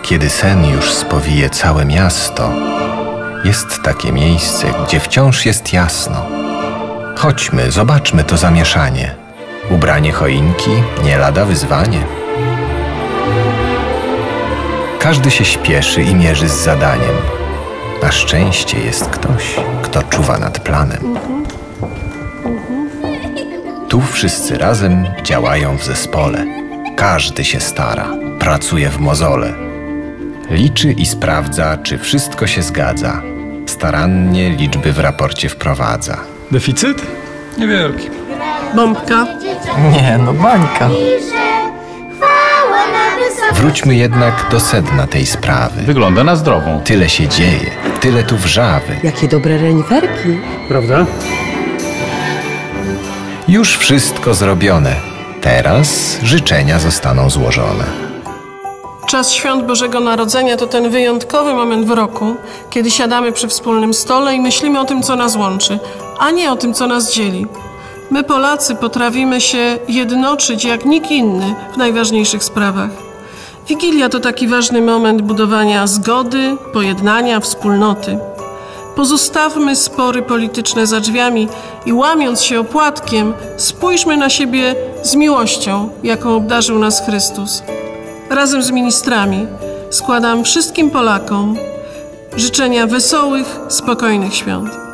Kiedy sen już spowije całe miasto, jest takie miejsce, gdzie wciąż jest jasno. Chodźmy, zobaczmy to zamieszanie. Ubranie choinki nie lada wyzwanie. Każdy się śpieszy i mierzy z zadaniem. Na szczęście jest ktoś, kto czuwa nad planem. Tu wszyscy razem działają w zespole. Każdy się stara, pracuje w mozole. Liczy i sprawdza, czy wszystko się zgadza. Starannie liczby w raporcie wprowadza. Deficyt? Niewielki. Bombka? Nie, no bańka. Wróćmy jednak do sedna tej sprawy. Wygląda na zdrową. Tyle się dzieje, tyle tu wrzawy. Jakie dobre reniferki. Prawda? Już wszystko zrobione. Teraz życzenia zostaną złożone. Czas świąt Bożego Narodzenia to ten wyjątkowy moment w roku, kiedy siadamy przy wspólnym stole i myślimy o tym, co nas łączy, a nie o tym, co nas dzieli. My, Polacy, potrafimy się jednoczyć jak nikt inny w najważniejszych sprawach. Wigilia to taki ważny moment budowania zgody, pojednania, wspólnoty. Pozostawmy spory polityczne za drzwiami i łamiąc się opłatkiem, spójrzmy na siebie z miłością, jaką obdarzył nas Chrystus. Razem z ministrami składam wszystkim Polakom życzenia wesołych, spokojnych świąt.